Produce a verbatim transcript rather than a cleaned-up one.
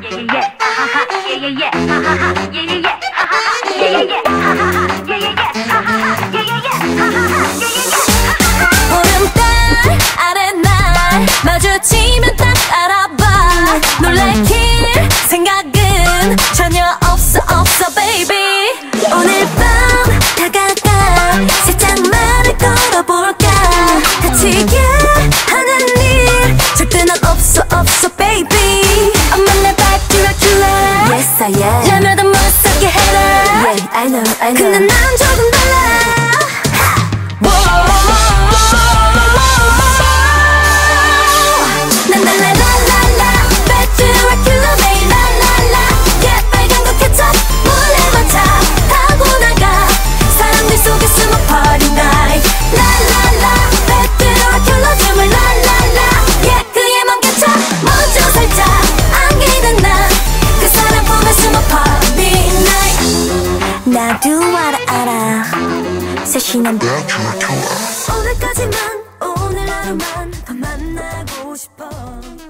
보름달 아래 날 마주치면 딱 알아봐. 놀래킬 생각은 전혀 없어 없어 baby. 오늘 밤 다가가 살짝 말을 걸어볼까. 다치게 하는 일 절대 난 없어 없어 baby. 엄마 내 밟기를 줄래. Yes I am. 라면도 무섭게 해라. Yeah I know I know. 근데 난 조금 달라. 난 달라 라라라. 배트와 킬러 매일 라라라. Yeah 빨간 거 케첩 몰래 맡아 타고 나가. 사람들 속에 숨어 party night. 라라라. 배트와 킬러 춤을 라라라. Yeah 그의 맘 겹쳐 먼저 살짝 안기는 나. 그 사람 보면 숨어 party night. 나도 알아 알아. 세신한 오늘까지만 오늘 하루만 더 만나고 싶어.